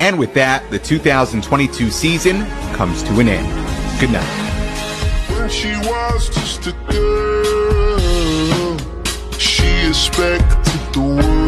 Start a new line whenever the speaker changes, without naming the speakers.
And with that, the 2022 season comes to an end. Good night.
When she was just a girl, she expected the world.